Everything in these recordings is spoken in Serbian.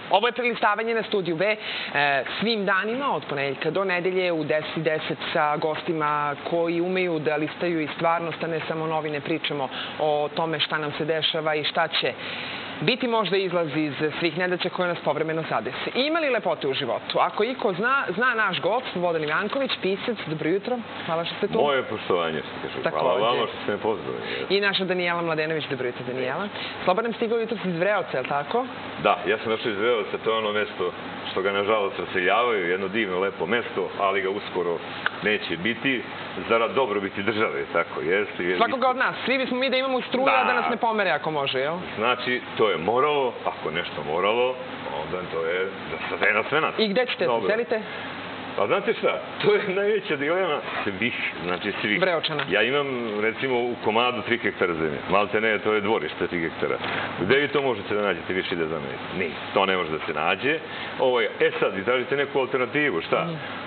Ovo je prelistavanje na Studiju B svim danima od ponedeljka do nedelje u 10:10 sa gostima koji umeju da listaju i stvarnost, a ne samo novine. Pričamo o tome šta nam se dešava i šta će biti možda izlaz iz svih nedaća koje nas povremeno zadese. Ima li lepote u životu? Ako iko zna, zna naš gost, Slobodan Ivanković, pisac. Dobro jutro. Hvala što ste tu. Moje poštovanje. Hvala vama što ste me pozvali. I naša Danijela Mladenović. Dobro jutro, Danijela. Slobodan stigao jutro iz Vreoca, je li tako? Da, ja sam došao iz Vreoca. To je ono mesto što ga, nažalost, raseljavaju. Jedno divno, lepo mesto, ali ga uskoro neće biti zarad dobrobiti države. Tako jeste. Svakoga od nas. Svi bismo mi da imamo struja da nas ne pomere ako može, jel? Znači, to je moralo. Ako nešto moralo, onda to je na sve nas. I gde ćete se selite? Pa znate šta, to je najveća dilema svih, znači svih. Vreočana. Ja imam, recimo, u komadu 3 hektara zemlje. Malte ne, to je dvorište 3 hektara. Gde vi to možete da nađete više da zamenite? Ni, to ne može da se nađe. Sad, vi tražite neku alternativu, šta?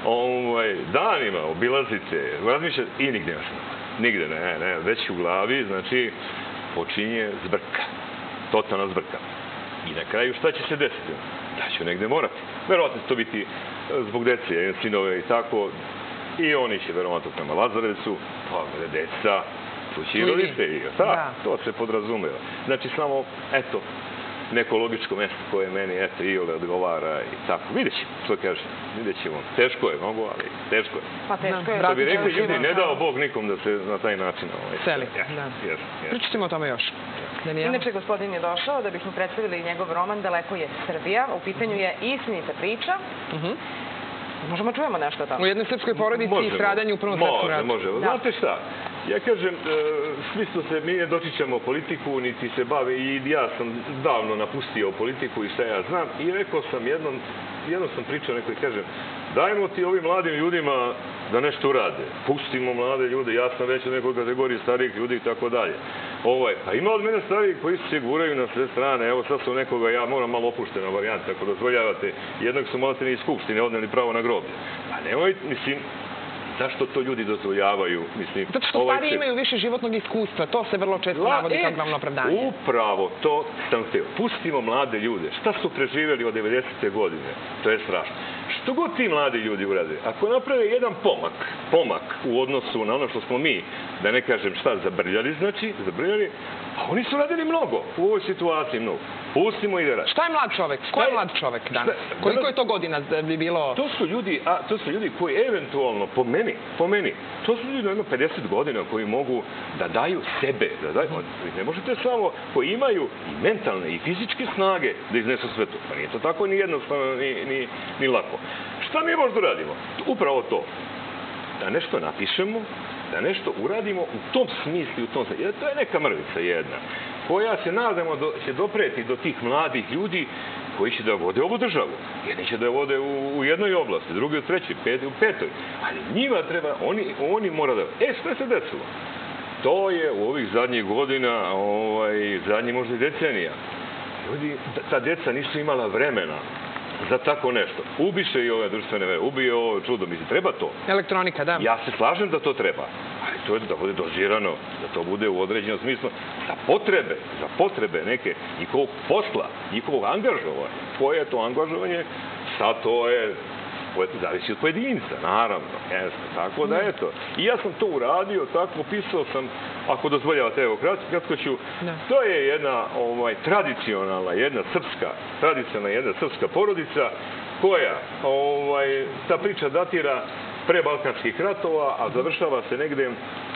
Danima obilazite, razmišljate i nigde još ne. Nigde, ne, već u glavi, znači, počinje zbrka. Totalna zbrka. I na kraju šta će se desiti? Da ću negde morati. Verovatno će to biti zbog dece, sinove i tako. I oni će verovatno prema Lazarevcu, pa deca, tu će i roditelji. To se podrazumeva. Znači samo, eto, neko logičko mesto koje meni, eto, iole odgovara i tako. Vidjet ćemo, što kažem. Vidjet ćemo. Teško je mnogo, ali teško je. Pa teško je. Da bi rekli ljudi, ne dao Bog nikom da se na taj način seli. Pričat ćemo o tome još. Inače, gospodin je došao da bismo predstavili njegov roman Daleko je Srbija. U pitanju je istinita priča. Možemo čujemo nešto o tome? U jednoj srpskoj porodici i stradanju u Prvom svetskom ratu. Može. Znate šta? Ja kažem, svi što se mi ne dotičemo politiku, niti se bave, i ja sam davno napustio politiku i šta ja znam, i rekao sam jednom sam pričao nekoj, kažem, dajmo ti ovim mladim ljudima da nešto urade. Pustimo mlade ljude, ja sam već u nekoj kategoriji starijih ljudi i tako dalje. Pa ima od mene starijih koji se guraju na sve strane. Evo sad su nekoga, ja moram malo opuštena varijanta, ako dozvoljavate. Jednog su maltene iz Skupštine odneli pravo na groblje. Pa nemoj, mislim, zašto to ljudi dozvoljavaju? Zato što stari imaju više životnog iskustva. To se vrlo često navodi kao glavno opravdanje. Upravo to sam hteo. Pustimo mlade ljude. Šta su preživjeli od 90. godine? To je strašno. Što god ti mladi ljudi urade, ako naprave jedan pomak u odnosu na ono što smo mi, da ne kažem šta, zabrljali, a oni su radili mnogo u ovoj situaciji, mnogo. Pustimo i da radi. Šta je mlad čovek? Ko je mlad čovek danas? Koliko je to godina bi bilo? To su ljudi koji eventualno, po meni, to su ljudi jedno 50 godina koji mogu da daju sebe. Ne možete samo, koji imaju i mentalne i fizičke snage da iznesu sve to. Pa nije to tako ni jednostavno, ni lako. Šta mi možda radimo? Upravo to. Da nešto napišemo, da nešto uradimo u tom smislu, jer to je neka mrvica jedna, koja se nadamo da će dopreti do tih mladih ljudi koji će da vode ovu državu. Jedni će da vode u jednoj oblasti, drugi u trećoj, u petoj. Ali njima treba, oni mora da... Što se desilo? To je u ovih zadnjih godina, zadnjih možda i decenija. Ljudi, ta deca nisu imala vremena za tako nešto. Ubiše i ove društvene veze, ubije ovo čudo, mislim, treba to. Elektronika, da. Ja se slažem da to treba, ali to je da bude dozirano, da to bude u određenom smislu za potrebe neke njihovog posla, njihovog angažovanja. Koje je to angažovanje? Sad to je zavisi od pojedinca, naravno. Tako da, eto. I ja sam to uradio, tako pisao sam, ako dozvoljavate, evo, kratko ću. To je jedna tradicionalna, jedna srpska porodica koja, ta priča datira pre balkanskih ratova, a završava se negde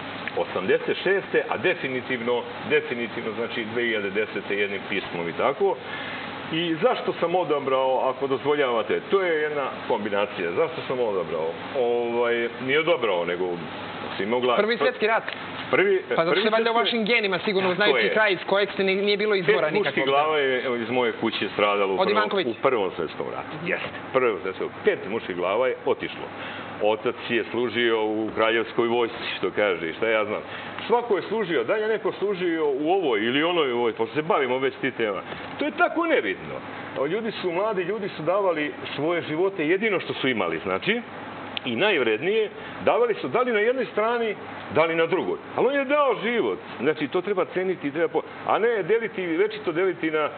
86. a definitivno, znači 2010. jednim pismom i tako. I zašto sam odabrao, ako dozvoljavate, to je jedna kombinacija. Zašto sam odabrao? Nije odabrao, nego sam imao glas. Prvi svjetski rat. Pa zato se valjda u vašim genima sigurno znajući kraj iz kojeg ste nije bilo izbora nikakvog. 5 muških glava je iz moje kuće stradalo u Prvom svjetskom ratu. Jeste, Prvom svjetskom. 5 muških glava je otišlo. Otac je služio u kraljevskoj vojsci, što kaže, šta ja znam. Svako je služio, da je neko služio u ovoj ili onoj vojsci, pošto se bavimo već ti tema. To je tako nebitno. Mladi ljudi su davali svoje živote jedino što su imali, znači, i najvrednije, davali su da li na jednoj strani da li na drugoj. Ali on je dao život. Znači, to treba ceniti, a ne deliti, večito deliti na,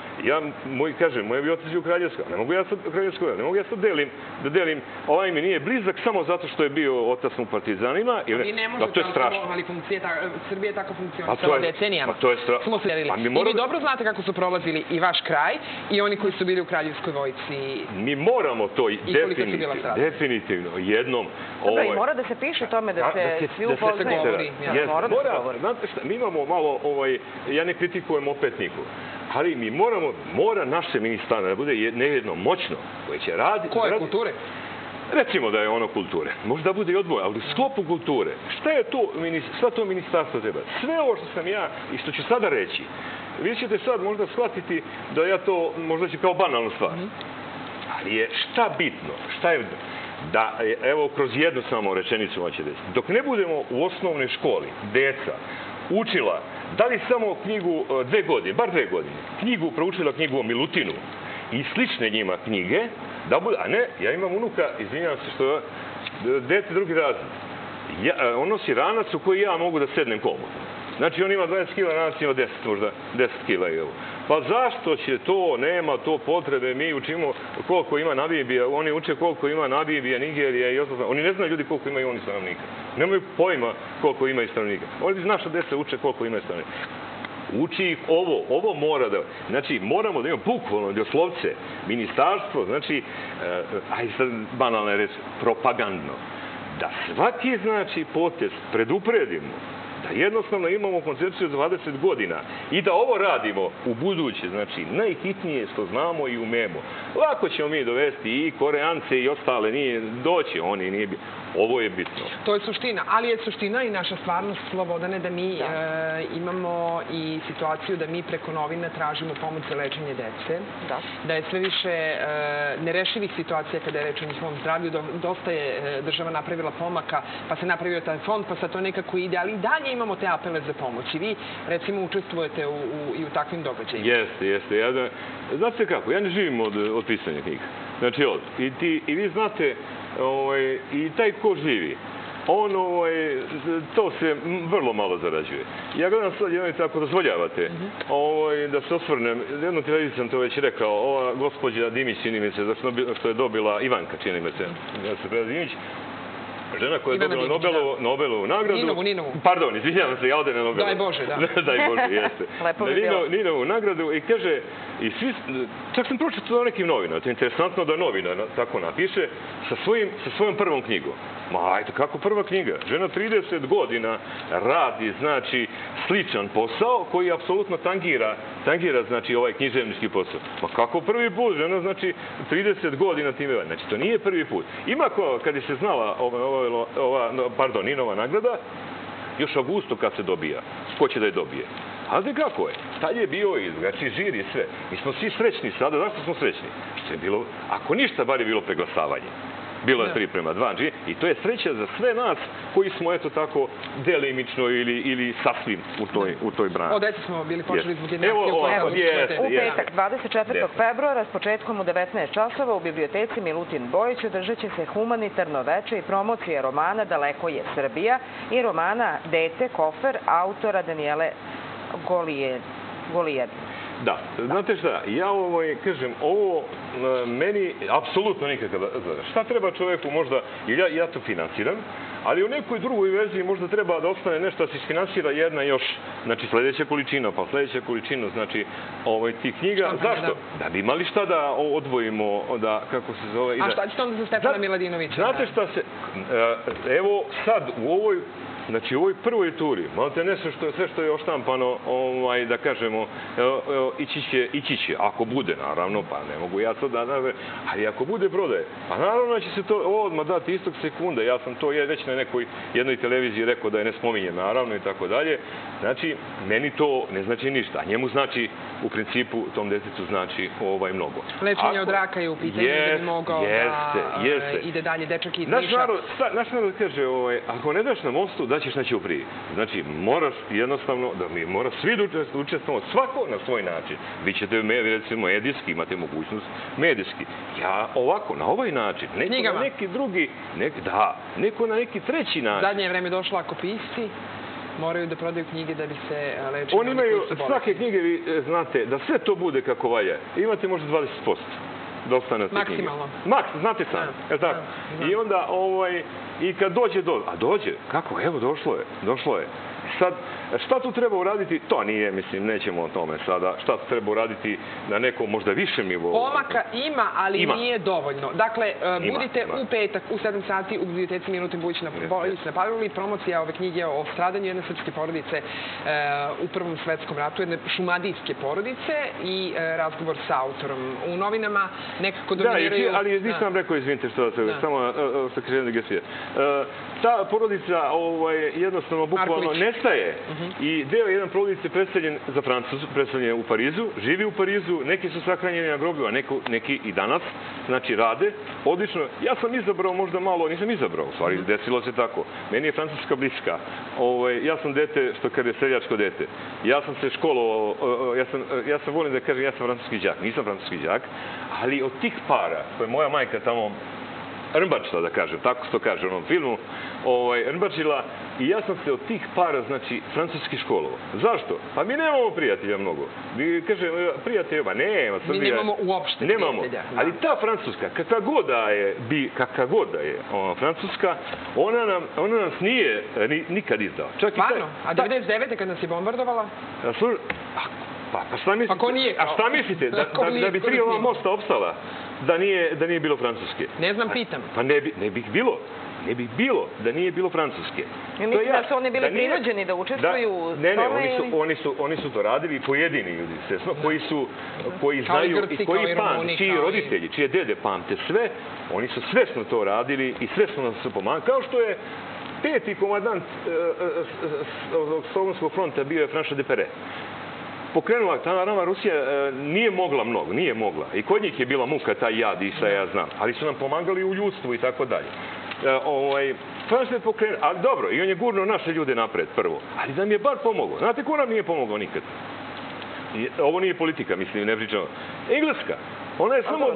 moj bi otac u Kraljevskoj, ne mogu ja sad Kraljevskoj, ne mogu ja sad da delim, ovaj mi nije blizak samo zato što je bio otac u partizanima, jer to je strašno. Ali Srbija je tako funkcionisala decenijama. To je strašno. Smo se delili. I vi dobro znate kako su prolazili i vaš kraj i oni koji su bili u Kraljevskoj vojsci. Mi moramo to definitivno jednom... Dobro, i mora da se piše tome da se svi upoznaju. Mora da se govori. Znate šta, mi imamo malo, ja ne kritikujem opet nikoga, ali mora naše ministarstvo da bude nejedno moćno, koje će raditi... Koje kulture? Recimo da je ono kulture. Možda bude i odvoj, ali u sklopu kulture. Šta to ministarstvo treba? Sve ovo što sam ja i što ću sada reći, vi ćete sad možda shvatiti da ja to možda ću kao banalnu stvar. Ali je šta bitno? Šta je da, evo, kroz jednu samo rečenicu vam će desiti. Dok ne budemo u osnovnoj školi, deca, učila, da li samo knjigu 2 godine, bar 2 godine, proučila knjigu o Milutinu i slične njima knjige, a ne, ja imam unuka, izvinjam se što je dete drugi razred. On nosi ranac u koji ja mogu da sednem komodno. Znači, on ima 20 kila, ranac ima 10, možda 10 kila i ovo. Pa zašto će to, nema to potrebe, mi učimo koliko ima Namibija, oni uče koliko ima Namibija, Nigerija i ostalo. Oni ne znaju ljudi koliko imaju oni stanovnika. Nemaju pojma koliko imaju stanovnika. Oni naša deca uče koliko imaju stanovnika. Uči ih ovo mora da... Znači, moramo da imamo bukvalno doslovce, ministarstvo, znači, ajde sad banalna reč, propagandno, da svaki, znači, potez predupredimo, da jednostavno imamo koncepciju za 20 godina i da ovo radimo u buduće, znači najhitnije što znamo i umemo. Lako ćemo mi dovesti i Koreance i ostale, nije doći oni, nije bitno. Ovo je bitno. To je suština, ali je suština i naša stvarnost, Slobodane, da mi imamo i situaciju da mi preko novina tražimo pomoć za lečenje dece, da je sve više nerešivih situacija kada je reč o njihovom zdravlju. Dosta je država napravila pomaka, pa se napravio taj fond, pa sad to nekako ide, ali i dalje imamo te apele za pomoć. I vi, recimo, učestvujete i u takvim događajima. Jeste. Znate kako, ja ne živim od pisanja knjiga. Znači, i vi znate, i taj ko živi, on to se vrlo malo zarađuje. Ja gledam sad, ako dozvoljavate, da se osvrnem, jednu televiziju sam to već rekao, ova gospođa Dimić, čini mi se, što je dobila Ivanka, čini mi se, Dimić, žena koja je dobila Nobelovu nagradu. Ninovu. Pardon, izvinjavam se, ja ovdje ne Nobelovu. Daj Bože, da. Daj Bože, jeste. Lepo bi bilo. Ninovu nagradu i kaže, čak sam pročitao nekim novinama, to je interesantno da novina tako napiše, sa svojom prvom knjigom. Ma, ajde, kako prva knjiga? Žena 30 godina radi, znači, sličan posao koji apsolutno tangira, znači, ovaj književnički posao. Ma kako prvi put? Žena, znači, 30 godina time. Znači, to nije prvi put. Ima kad je se znala Ninova nagrada, još u avgustu kad se dobija. Ko će da je dobije? Ali kako je? Tad je bio i znači žiri sve. Mi smo svi srećni sada. Zašto smo srećni? Što je bilo, ako ništa, bar je bilo preglasavanje. Bilo je 3:2 i to je sreća za sve nas koji smo, eto tako, delimično ili sasvim u toj brani. O deci smo bili počeli zbog jednake. U petak, 24. februara, s početkom u 19 časova u biblioteci Milutin Bojić održat će se humanitarno veče i promocija romana Daleko je Srbija i romana Dete, kofer, autora Danijele Golijed. Da, znate šta, ja kažem, ovo meni apsolutno nikakav zadatak. Šta treba čoveku možda, jer ja to financiram, ali u nekoj drugoj verziji možda treba da ostane nešto da se isfinansira jedna još, znači sledeća količina, pa sledeća količina, znači tih knjiga. Zašto? Da bi imali šta da odvojimo, da, kako se zove... A šta ćete onda za Stefana Miladinovića? Znate šta se, evo sad u ovoj, znači u ovoj prvoj turi, malte ne sve što je oštampano, da kažemo, ići će, ako bude, naravno, pa ne mogu ja sad da, ali ako bude prodaje, pa naravno će se to odmah dati istog sekunda. Ja sam to već na nekoj jednoj televiziji rekao da je ne spominje, naravno, i tako dalje. Znači, meni to ne znači ništa, a njemu znači u principu tom detetu znači mnogo. Lečenje od raka je u pitanju da bi mogao da ide dalje dečak iz Niša. Naš narod kaže, ako ne daš na mostu, daćeš na ćupriji. Znači, moraš jednostavno, mora svi da učestvamo, svako na svoj način. Vi ćete, recimo, medijski, imate mogućnost medijski. Ja ovako, na ovaj način, neko na neki drugi, neko na neki treći način. Zadnje vreme došlo ako pisci moraju da prodaju knjige da bi se lečili. Oni imaju, svake knjige, vi znate, da sve to bude kako valja. Imate možda 20% da ostane te knjige. Maksimalno. Znate sam, je tako? I onda, i kad dođe a dođe, kako, evo, došlo je. Sad, šta tu treba uraditi? To nije, mislim, nećemo o tome sada. Šta tu treba uraditi na nekom možda višem nivou? Pomaka ima, ali nije dovoljno. Dakle, budite u petak u 7 sati u biblioteci Milutin Bojić na Paruli. Promocija ove knjige o stradanju jedne srpske porodice u Prvom svetskom ratu, jedne šumadijske porodice i razgovor sa autorom. U novinama nekako dominiraju... Da, ali nisam vam rekao, izvinite što samo sa Križene Degesije. Ta porodica jednostavno bukvalno nestaje i deo jedan porodice predstavljen za Francusku, predstavljen u Parizu, živi u Parizu, neki su sahranjeni na groblju, a neki i danas, znači rade, odlično. Ja sam izabrao možda malo, nisam izabrao, u stvari, desilo se tako. Meni je Francuska bliska. Ja sam dete, što kaže, seljačko dete. Ja sam se školovao, ja sam volim da kažem, ja sam francuski đak, nisam francuski đak, ali od tih para koje moja majka tamo rmbačila, da kažem, tako se to kaže u onom filmu, rmbačila i ja sam se od tih para, znači, francuski školovao. Zašto? Pa mi nemamo prijatelja mnogo. Vi kaže, prijatelja, nema, Srbija... Mi nemamo uopšte prijatelja. Ali ta Francuska, kakva god da je Francuska, ona nas nije nikad izdala. Stvarno? A 99. kad nas je bombardovala? Pa šta mislite? Pa ko nije? A šta mislite? Da bi 3 ova mosta opstala? Da nije bilo Francuske. Ne znam, pitam. Pa ne bi bilo. Ne bi bilo da nije bilo Francuske. Mislim da su oni bili prinuđeni da učestvuju u tome? Ne, oni su to radili, pojedini ljudi, koji znaju i koji pamte, čiji roditelji, čije dede pamte sve, oni su svesno to radili i svesno nas su pomagali. Kao što je 5. komandant Solunskog fronta bio je François de Perret. Pokrenula, ta nama Rusija nije mogla mnogo, nije mogla. I kod njih je bila muka, taj jad i šta ja znam. Ali su nam pomagali u ljudstvu i tako dalje. Francuska je pokrenuo, ali dobro, i on je gurno naše ljude napred prvo. Ali da mi je bar pomogao. Znate ko nam nije pomogao nikad? Ovo nije politika, mislim, ne pričamo. Engleska. Ona je samo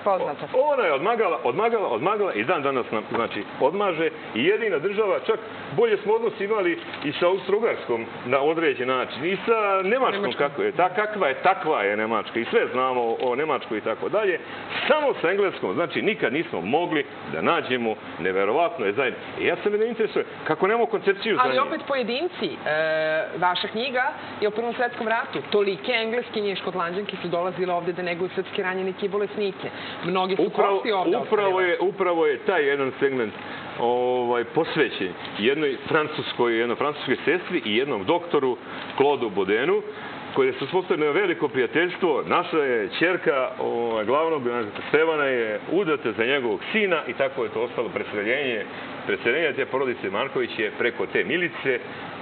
odmagala i dan danas nam, znači, odmaže i jedina država, čak bolje smo odnos imali i sa Austro-Ugarskom na određen način i sa Nemačkom kakva je Nemačka i sve znamo o Nemačkoj i tako dalje. Samo sa Engleskom, znači, nikad nismo mogli da nađemo, neverovatno je zajedno. I ja se me ne interesuje, kako nemamo koncepciju za njih. Ali opet pojedinci, vaša knjiga je o Prvom svetskom ratu. Tolike Engleskinje i Škotlanđanke su dolazile ovde da neguju srpski ranjeni i bolesnike. Mnogi su kosti ovde ostavili. Upravo je taj jedan segment posvećen jednoj francuskoj sestri i jednom doktoru Claude Baudenu, koje su uspostavili veliko prijateljstvo. Naša je ćerka glavnog Stevana je udata za njegovog sina i tako je to ostalo preseljenje te porodice Marković je preko te milice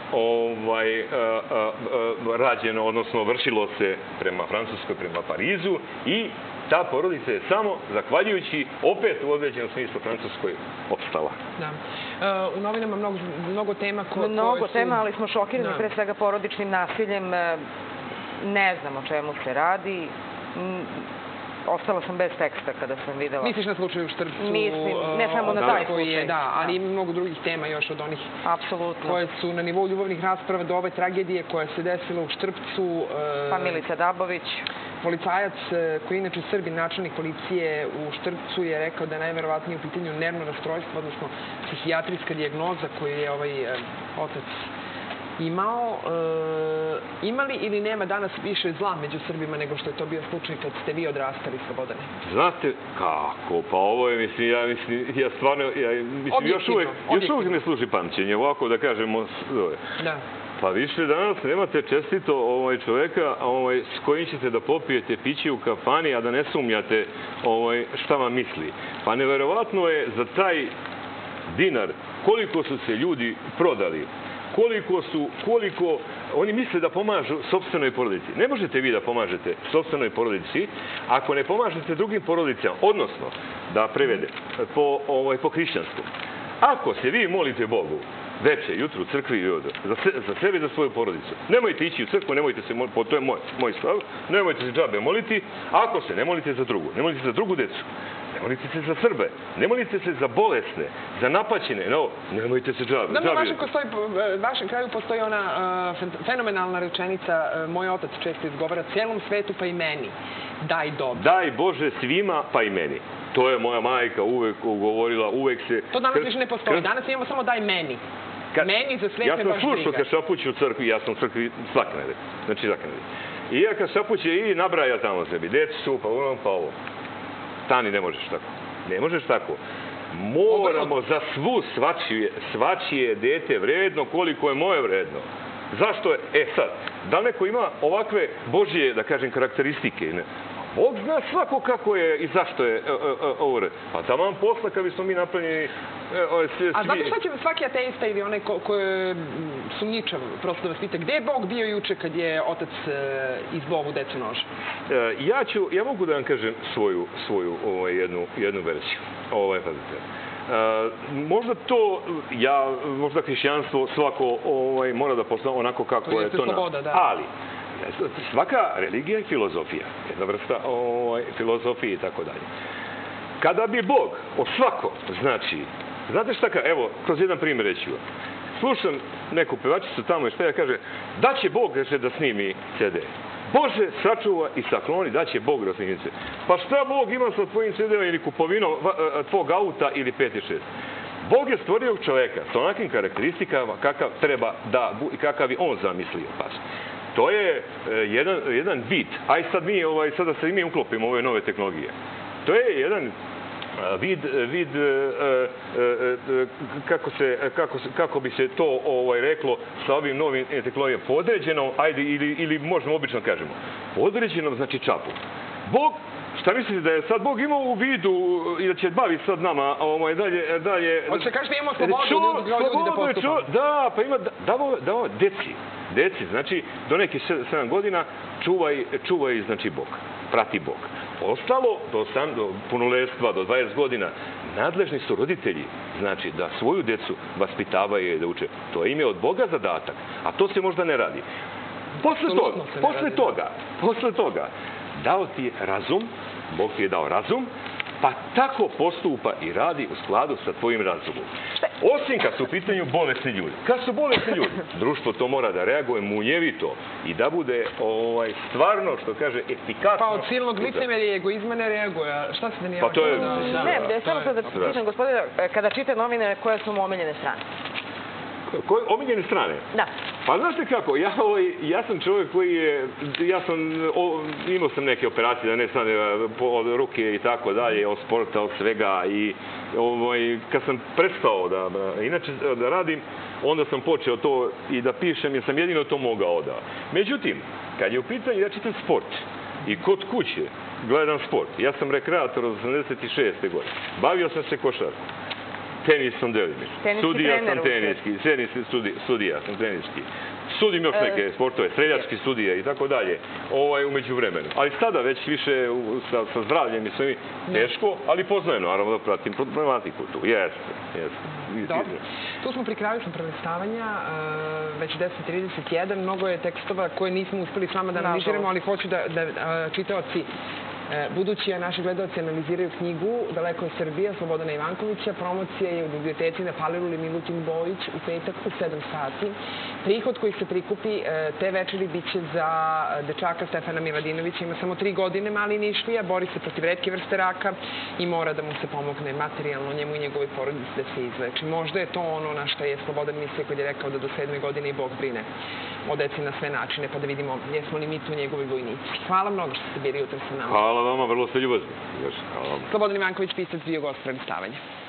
rađeno, odnosno vršilo se prema Francuskoj, prema Parizu i ta porodica je samo, zahvaljujući opet u određenom smislu Francuskoj, opstala. Da. U novinama mnogo tema koje su... Mnogo tema, ali smo šokirani pre svega porodičnim nasiljem. Ne znam o čemu se radi. Ostala sam bez teksta kada sam videla. Misliš na slučaju u Štrpcu? Mislim, ne samo na taj slučaj. Da, ali ima mnogo drugih tema još od onih koje su na nivou ljubavnih rasprava do ove tragedije koja se desila u Štrpcu. Pa Milica Dabović. Policajac, koji je inače Srbin, načelnik policije u Štrpcu, je rekao da je najverovatnije u pitanju nervno rastrojstvo, odnosno psihijatrijska dijagnoza koju je ovaj otac imao. Ima li ili nema danas više zla među Srbima nego što je to bio slučaj kad ste vi odrastali, Slobodane? Znate kako? Pa ovo je, ja stvarno, još uvijek ne služi pamćenje, ovako da kažemo. Da. Pa više danas nemate čestito čoveka s kojim ćete da popijete piće u kafani, a da ne sumnjate šta vam misli. Pa neverovatno je za taj dinar koliko su se ljudi prodali. Koliko oni misle da pomažu sopstvenoj porodici. Ne možete vi da pomažete sopstvenoj ako ne pomažete drugim porodicama, odnosno, da prevede, po hrišćansku. Ako se vi molite Bogu veče, jutru, u crkvi, za sebe i za svoju porodicu, nemojte ići u crkvu, nemojte se moliti, to je moj stav, nemojte se džabe moliti, ako se ne molite za drugu, ne molite se za drugu decu, ne molite se za Srbe, ne molite se za bolesne, za napaćene, nemojte se džabe. Na vašem kraju postoji ona fenomenalna rečenica, moj otac često izgovara, cijelom svetu pa i meni, daj dobro. Daj Bože svima pa i meni. To je moja majka uvek govorila, uvek se... To danas više ne postoji. Danas imamo samo daj meni. Meni za sve me baš briga. Ja sam slušao kad šapući u crkvi, ja sam u crkvi svake nedelje. Znači svake nedelje. I ja kad šapući i nabraja tamo sebi, deci su, pa ono, pa ovo. Stani, ne možeš tako. Ne možeš tako. Moramo za svu svačije dete vredno koliko je moje vredno. Zašto je? Sad, da neko ima ovakve Božje, da kažem, karakteristike, Bog zna svako kako je i zašto je ovo. Pa tamo posla kad bismo mi napravljeni... A znate šta će svaki ateista ili onaj koji sumnjičav prosto da vas pita, gde je Bog bio juče kad je otac izbao ovu decu noža? Ja mogu da vam kažem svoju jednu verziju. Možda to, možda hrišćanstvo svako mora da postane onako kako je to ali svaka religija je filozofija, jedna vrsta filozofije i tako dalje. Kada bi Bog o svako, znači, znate šta evo, kroz jedan primjer reći vam. Slušam neku pevačicu tamo i šta kaže, da će Bog da snimi CD. Bože, sačuva i sakloni, da će Bog da snimi CD. Pa šta Bog ima sa tvojim CD-om ili kupovinom tvog auta ili 5 i 6? Bog je stvorio čoveka sa onakim karakteristikama kakav treba da i kakav je on zamislio. To je jedan bit. Aj sad da se mi uklopimo ove nove tehnologije. To je jedan vid, kako bi se to reklo sa ovim novim tehnologijama, podređenom, ajde, ili možemo obično kažemo, podređenom znači čapu. Bog, šta mislite da je sad Bog imao u vidu i da će baviti sad nama dalje... Hoće kažete imamo slobodu ljudi da postupamo. Da, pa ima, davo deci, znači do nekih 7 godina čuvaj, znači Bog, prati Bog. Ostalo do punoletstva, do 20 godina, nadležni su roditelji, znači da svoju decu vaspitavaju i da uče. To je ime od Boga zadatak, a to se možda ne radi. Posle toga, dao ti je razum, Bog ti je dao razum, pa tako postupa i radi u skladu sa tvojim razumom. Osim kad su u pitanju bolesni ljudi. Kad su bolesni ljudi, društvo to mora da reaguje munjevito i da bude stvarno, što kaže, efikasno. Pa od silnog licemerja i egoizma ne reaguje. Šta se da nije... Pa to je... Ne, samo sad da pitam gospodina, kada čite novine, koje su mu omiljene strane? Omiljene strane? Da. Pa znate kako, ja sam čovjek koji je, imao sam neke operacije, da ne stane od ruke i tako dalje, od sporta, od svega i kad sam prestao da radim, onda sam počeo to i da pišem jer sam jedino to mogao da. Međutim, kad je u pitanju, ja čitam sport i kod kuće gledam sport. Ja sam rekreator od 86. godine. Bavio sam se košarkom. Tenis sam delimično. Sudija sam teniski. Sudim još neke sportove, streljački sudije i tako dalje, umeđu vremenu. Ali sada već više sa zdravljem i svemi teško, ali poznajem, naravno, da pratim problematiku tu. Jeste. Dobro. Tu smo pri kraju prelistavanja, već 10:31. Mnogo je tekstova koje nismo uspeli s vama da analiziramo, ali hoću da čitaoci budući naši gledalci analiziraju knjigu Daleko je Srbija, Slobodana Ivankovića. Promocija je u biblioteci na Paliluli Milutin Bojić u petak u 7 sati. Prihod koji se prikupi te večeri biće za dečaka Stefana Miladinovića. Ima samo 3 godine, mali Nišlija, bori se protiv retke vrste raka i mora da mu se pomogne materijalno njemu i njegovoj porodici da se izleči. Možda je to ono na što je Slobodan mislio kad je rekao da do 7. godine i Bog brine o deci na sve načine, pa da vidimo jesmo li mi tu njegovi vojnici. Hvala mnogo što ste bili jutro sa nama. Hvala vama, vrlo ste ljubazni. Slobodan Ivanković, pisac, bio gost prelistavanja.